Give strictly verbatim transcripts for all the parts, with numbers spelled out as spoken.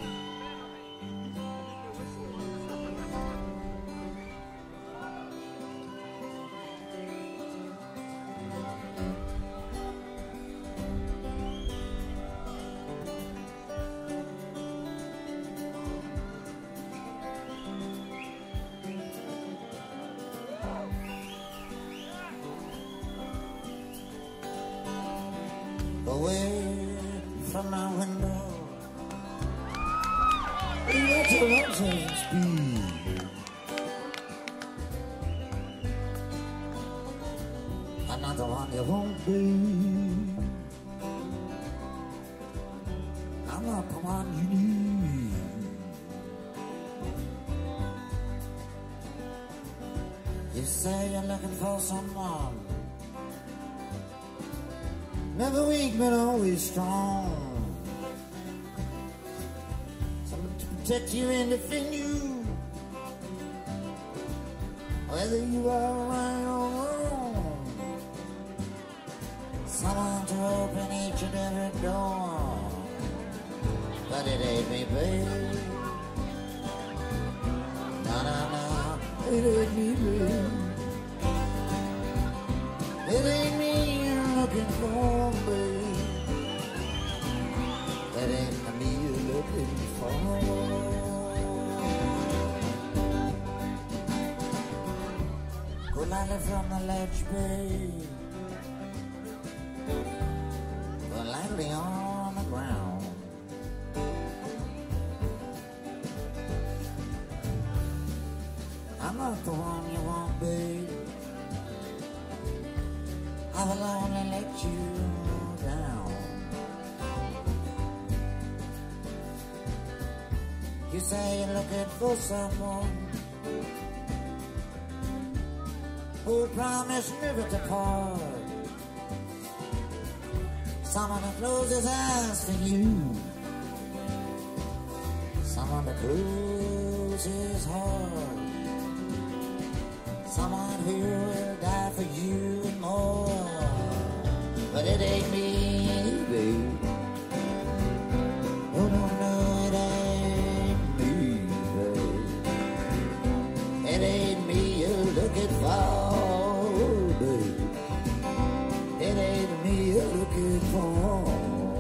Away from my window, let your roses speed. I'm not the one you won't be. I'm not the one you need. You say you're looking for someone, never weak but always strong, someone to protect you and defend you, whether you are right or wrong, someone to open each and every door. But it ain't me, babe. No, no, no, it ain't me, babe. It ain't me you're looking for, babe. It ain't me you're looking for. Go lightly from the ledge, babe. Go lightly on the ground. I'm not the one you want, babe. I will only let you down. You say you're looking for someone who will promise never to part, someone to close his eyes for you, someone to close his heart, someone who will die for you and more. But it ain't me, babe. No, no, no, it ain't me, babe. It ain't me you're looking for, babe. It ain't me you're looking for.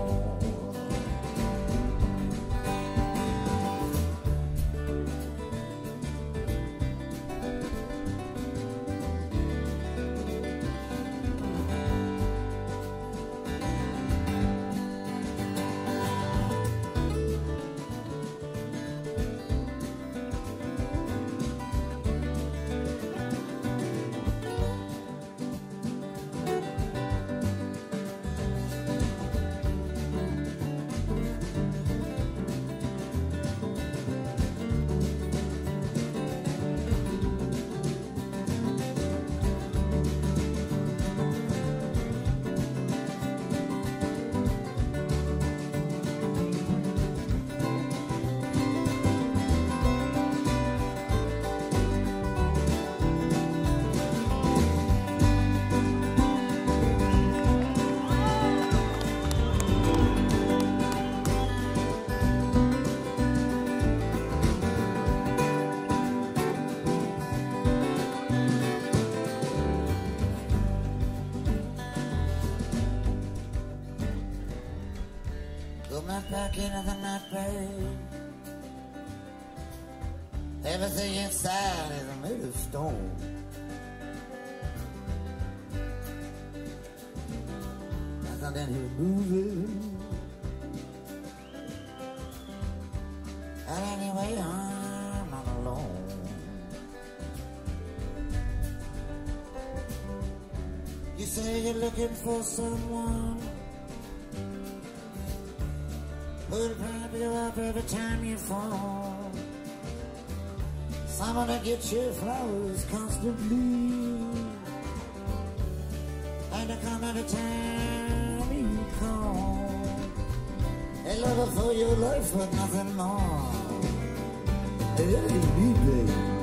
Go back into the night, babe. Everything inside is made of stone. Nothing in here moving. And anyway, I'm not alone. You say you're looking for someone who'll prop you up every time you fall, someone to get your flowers constantly, and to come every time you call, a lover for your life but nothing more. It ain't me, babe.